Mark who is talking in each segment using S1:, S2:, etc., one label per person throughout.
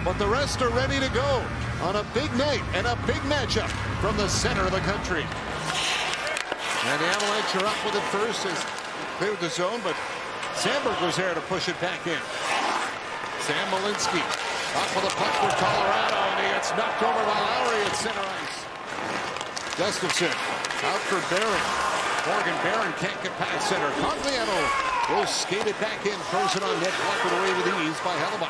S1: but the rest are ready to go on a big night and a big matchup from the center of the country. And the Avalanche are up with it first as cleared the zone, but Sandberg was there to push it back in. Sam Malinsky up with a puck for Colorado, and he gets knocked over by Lowry at center ice. Gustafsson out for Barron. Morgan Barron can't get past center. Cogliano will skate it back in, throws it on net, blocked away with ease by Hellebuyck.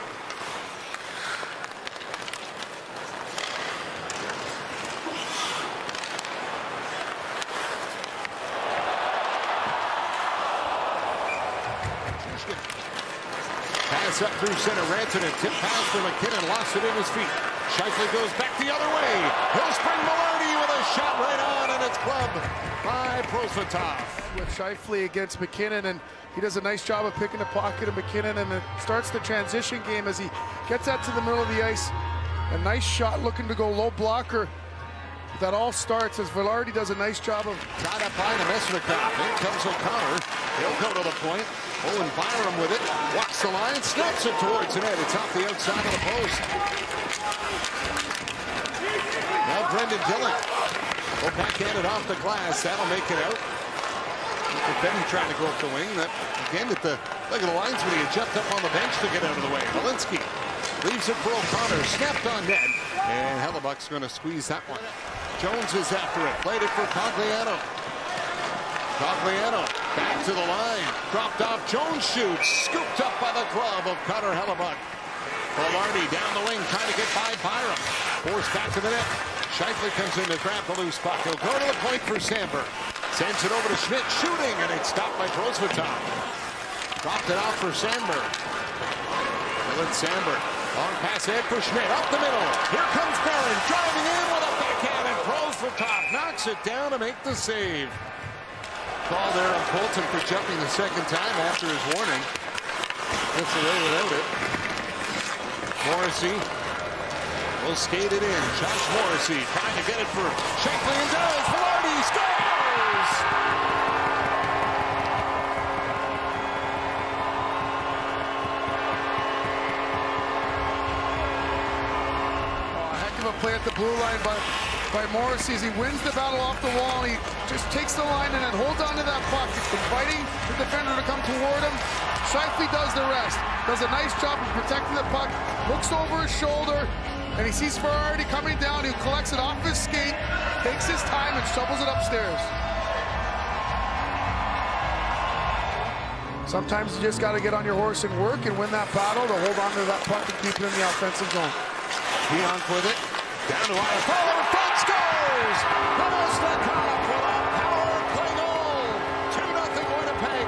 S1: Pass up through center, Rantanen, tip pass for McKinnon, lost it in his feet. Scheifele goes back the other way. He'll spring Vilardi with a shot right on, and it's clubbed by Prosvetov.
S2: With Scheifele against McKinnon, and he does a nice job of picking the pocket of McKinnon, and it starts the transition game as he gets that to the middle of the ice. A nice shot looking to go low blocker. That all starts as Vilardi does a nice job of
S1: trying to find a Mesnikov. In comes O'Connor. He'll go to the point. Owen Byram with it. Walks the line. Snaps it towards the net. It's off the outside of the post. Now Brendan Dillon will backhand it off the glass. That'll make it out. Benny trying to go up the wing. That again at the look at the linesman. He jumped up on the bench to get out of the way. Malinsky leaves it for O'Connor. Snapped on net. And Hellebuyck's going to squeeze that one. Jones is after it. Played it for Cogliano. Cogliano back to the line. Dropped off. Jones shoots. Scooped up by the glove of Connor Hellebuyck. Vilardi down the wing trying to get by Byram. Forced back to the net. Scheifele comes in to grab the loose puck. He'll go to the point for Sandberg. Sends it over to Schmidt. Shooting, and it's stopped by Prosvetov. Dropped it off for Sandberg. Dylan Sandberg. Long pass ahead for Schmidt. Up the middle. Here comes Barron. Driving in with a backhand, and Prosvetov knocks it down to make the save. Call there on Colton for jumping the second time after his warning. Gets away without it. Morrissey will skate it in. Josh Morrissey trying to get it for Scheifele and does. Vilardi scores!
S2: a play at the blue line by Morrissey as he wins the battle off the wall. He just takes the line and then holds on to that puck. He's inviting the defender to come toward him. Scheifele does the rest. Does a nice job of protecting the puck. Looks over his shoulder, and he sees Vilardi coming down. He collects it off his skate, takes his time, and shovels it upstairs. Sometimes you just got to get on your horse and work and win that battle to hold on to that puck and keep it in the offensive zone.
S1: Pionk with it. Down to Iafallo. Front scores! Namestnikov with a power play goal. 2-0 Winnipeg.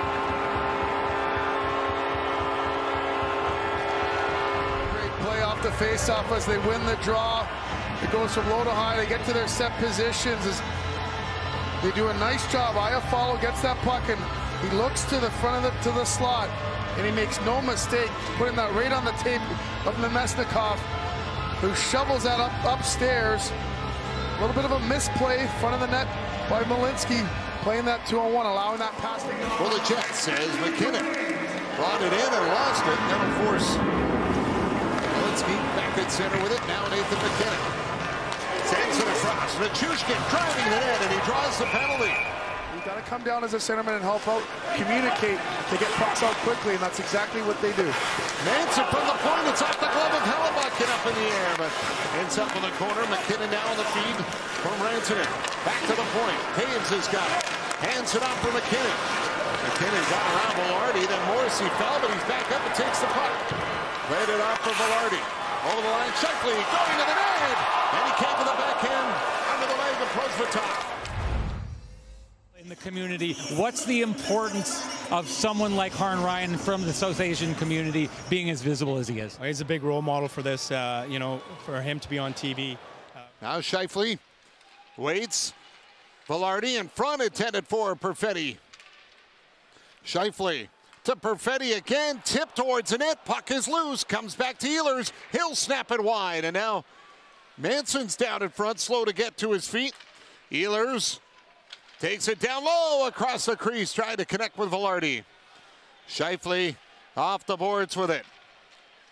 S2: Great play off the faceoff as they win the draw. It goes from low to high. They get to their set positions. They do a nice job. Iafallo gets that puck and he looks to the front of the slot, and he makes no mistake putting that right on the tape of Namestnikov, who shovels that upstairs. A little bit of a misplay, front of the net by Malinsky, playing that 2-on-1, allowing that pass to go.
S1: Well, the Jets, as McKinnon brought it in and lost it. That'll force Malinsky back at center with it. Now Nathan McKinnon sends it across. Nichushkin driving the net, and he draws the penalty.
S2: You got to come down as a centerman and help out, communicate to get pucks out quickly, and that's exactly what they do.
S1: Manson from the point, it's off the glove of Hellebuyck and up in the air, but ends up in the corner. McKinnon now on the feed from Rantanen. Back to the point. Taves has got it. Hands it off for McKinnon. McKinnon got around Vilardi, then Morrissey fell, but he's back up and takes the puck. Played it off for Vilardi. Over the line, Scheifele going to the net, and he came to the backhand under the leg of Prosvetov.
S3: In the community, what's the importance of someone like Harn Ryan from the South Asian community being as visible as he is?
S4: He's a big role model for this, you know, for him to be on TV.
S1: Now Scheifele waits. Vilardi in front, intended for Perfetti. Scheifele to Perfetti again, tip towards the net, puck is loose, comes back to Ehlers, he'll snap it wide, and now Manson's down in front, slow to get to his feet. Ehlers takes it down low across the crease, trying to connect with Vilardi. Scheifele off the boards with it.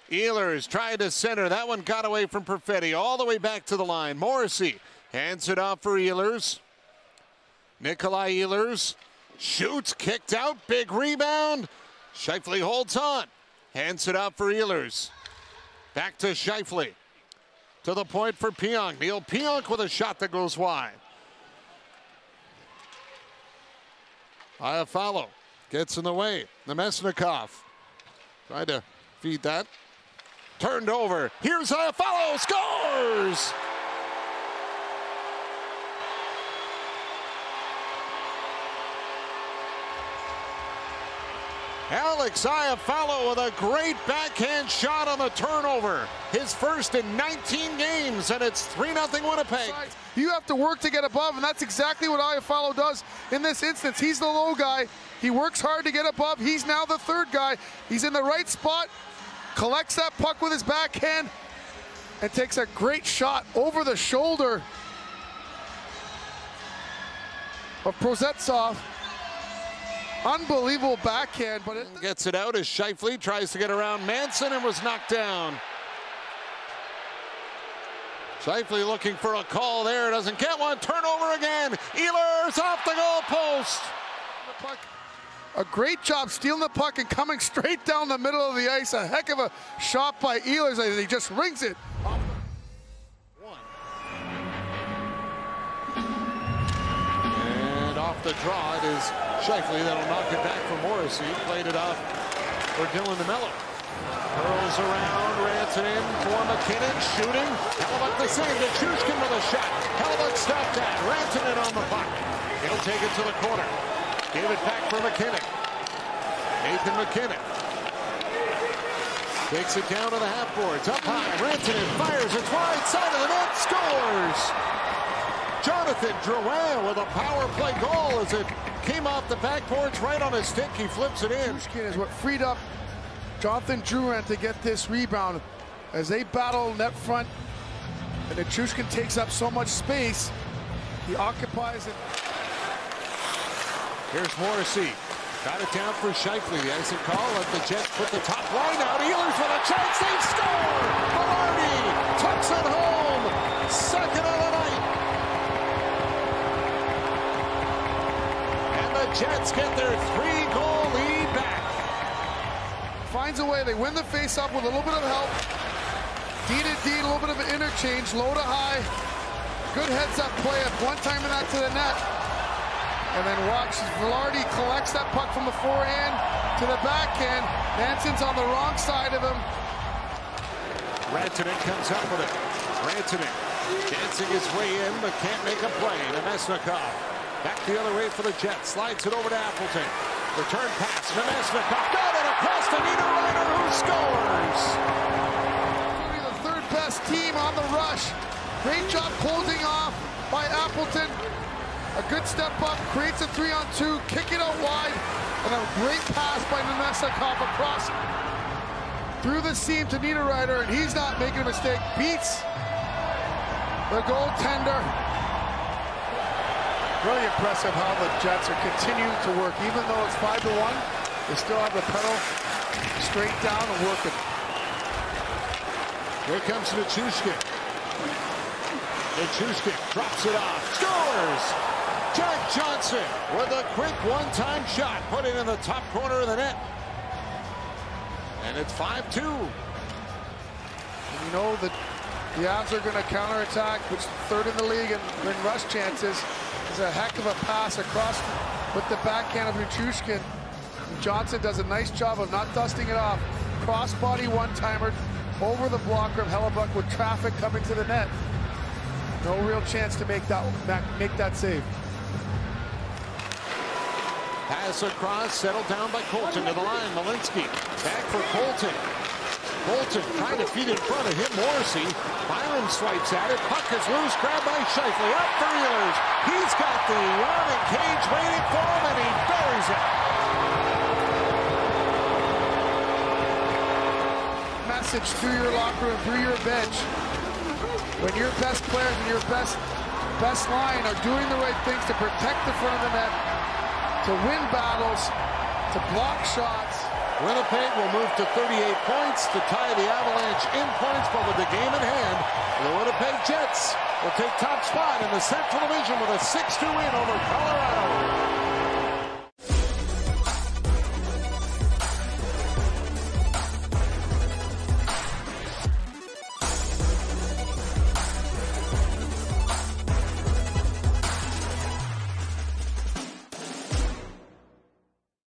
S1: Ehlers tried to center. That one got away from Perfetti. All the way back to the line. Morrissey hands it off for Ehlers. Nikolai Ehlers shoots, kicked out, big rebound. Scheifele holds on. Hands it off for Ehlers. Back to Scheifele. To the point for Pionk. Neil Pionk with a shot that goes wide. Iafallo gets in the way. Nemesnikov tried to feed that. Turned over. Here's Iafallo. Scores! Alex Iafallo with a great backhand shot on the turnover. His first in 19 games, and it's 3-0 Winnipeg.
S2: You have to work to get above, and that's exactly what Iafallo does in this instance. He's the low guy. He works hard to get above. He's now the third guy. He's in the right spot, collects that puck with his backhand, and takes a great shot over the shoulder of Prozetsov. Unbelievable backhand, but it
S1: gets it out as Scheifele tries to get around Manson and was knocked down. Scheifele looking for a call there, doesn't get one. Turnover again. Ehlers off the goal post.
S2: A great job stealing the puck and coming straight down the middle of the ice. A heck of a shot by Ehlers as he just rings it.
S1: And off the draw, it is Scheifele that'll knock it back for Morrissey. Played it off for Dylan DeMello. Curls around, Rantanen for McKinnon, shooting. Hellebuyck the save to Chushkin with a shot. Hellebuyck stopped that. Rantanen on the puck. He'll take it to the corner. Gave it back for McKinnon. Nathan McKinnon takes it down to the half boards. Up high, Rantanen fires. It's right side of the net. Scores! Jonathan Drouin with a power play goal as it came off the backboards right on his stick. He flips it in.
S2: Chushkin is what freed up Jonathan Drouin to get this rebound as they battle net front, and then Chushkin takes up so much space. He occupies it.
S1: Here's Morrissey. Got it down for Scheifele. The icing call. Let the Jets put the top line out. Ehlers with a chance. They score! Vilardi tucks it home. Second of the night. And the Jets get their 3-goal lead back.
S2: Finds a way. They win the face-off with a little bit of help. D to D, a little bit of an interchange. Low to high. Good heads-up play at one time in that to the net. And then watch Vilardi collects that puck from the forehand to the backhand. Manson's on the wrong side of him.
S1: Rantanen comes up with it. Rantanen dancing his way in, but can't make a play. Nemesnikov back the other way for the Jets. Slides it over to Appleton. Return pass. Nemesnikov got it across to Niederreiter, who scores.
S2: The third best team on the rush. Great job closing off by Appleton. A good step up, creates a 3-on-2, kick it out wide, and a great pass by Nemesnikov across through the seam to Niederreiter, and he's not making a mistake. Beats the goaltender. Really impressive how the Jets are continuing to work. Even though it's 5-1, they still have the pedal straight down and working.
S1: Here comes Nichushkin. Nichushkin drops it off, scores! Jack Johnson with a quick one-time shot, put it in the top corner of the net. And it's 5-2.
S2: And you know that the Avs are going to counterattack, which is third in the league in rush chances. Is a heck of a pass across with the backhand of Nichushkin. Johnson does a nice job of not dusting it off. Cross-body one-timer over the blocker of Hellebuyck with traffic coming to the net. No real chance to make that save.
S1: Pass across, settled down by Colton to the line. Malinsky back for Colton. Colton trying to feed in front of him. Morrissey. Byram swipes at it. Puck is loose. Grabbed by Scheifele. Up for Ehlers. He's got the arm and cage waiting for him, and he buries it.
S2: Message through your locker room, through your bench. When your best players and your best line are doing the right things to protect the front of the net, to win battles, to block shots.
S1: Winnipeg will move to 38 points to tie the Avalanche in points, but with the game in hand, the Winnipeg Jets will take top spot in the Central Division with a 6-2 win over Colorado.